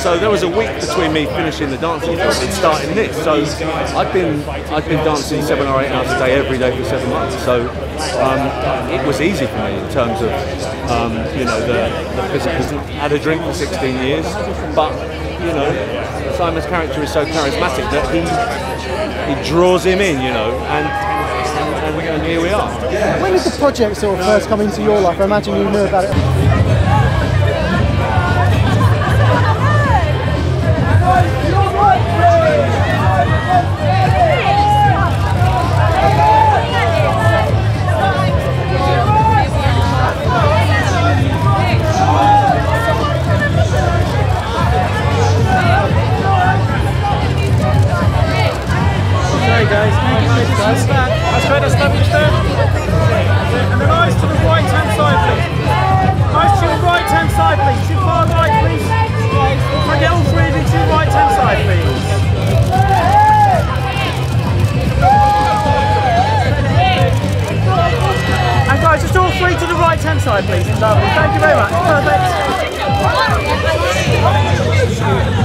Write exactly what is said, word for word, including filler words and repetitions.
So there was a week between me finishing the dancing job and starting this. So I've been I've been dancing seven or eight hours a day every day for seven months. So um, it was easy for me in terms of um, you know the, the physical. Had a drink for sixteen years, but you know Simon's character is so charismatic that he he draws him in, you know, and and, and here we are. When did the project sort of first come into your life? I imagine you knew about it. Guys, that's great, that's lovely, and the eyes to the right hand side, please. Eyes to the right hand side, please. Too far right, please. Bring it all breathing to the right hand side, please. And guys, just all three to the right hand side, please. Lovely, thank you very much. Perfect.